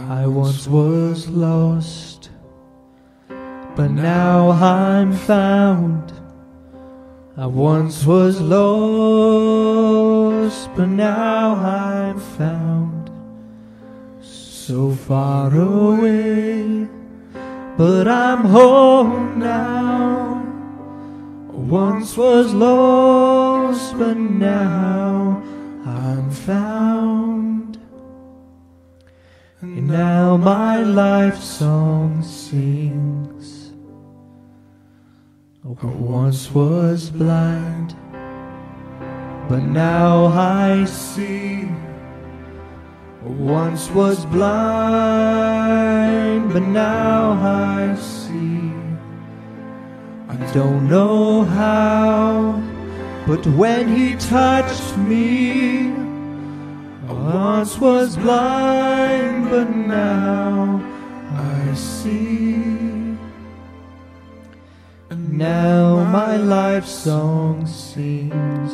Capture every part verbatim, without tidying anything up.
I once was lost, but now I'm found. I once was lost, but now I'm found. So far away, but I'm home now. Once was lost, but now I'm found. And now my life song sings. I once was blind, but now I see. Once was blind, but now I see. I don't know how, but when He touched me, I once was blind, but now I see. And now my life song sings.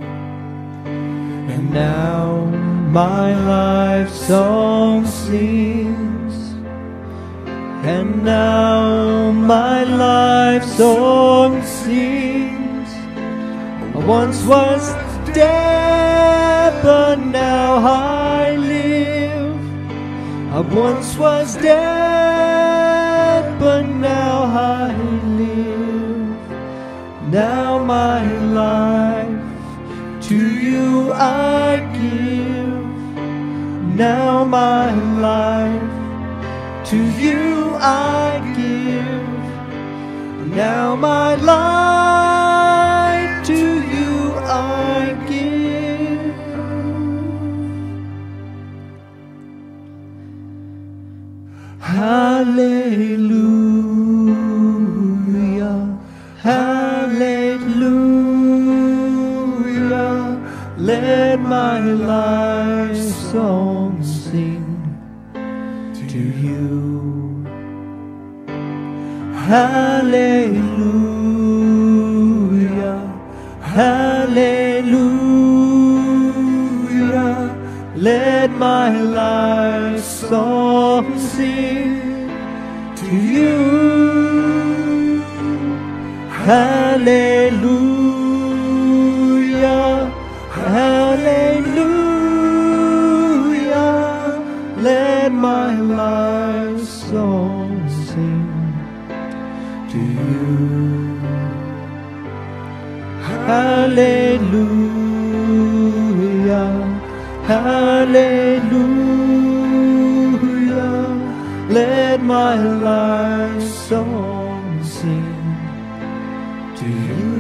And now my life song sings. And now my life song sings. I once was dead, but now I live. I once was dead, but now I live. Now my life to you I give. Now my life to you I give. Now my life to you I give. Hallelujah, hallelujah. Let my life song sing to you. Hallelujah, hallelujah. Let my life song sing to you. Hallelujah, hallelujah. Let my life song sing to you. Hallelujah, hallelujah. Let my life song sing to you.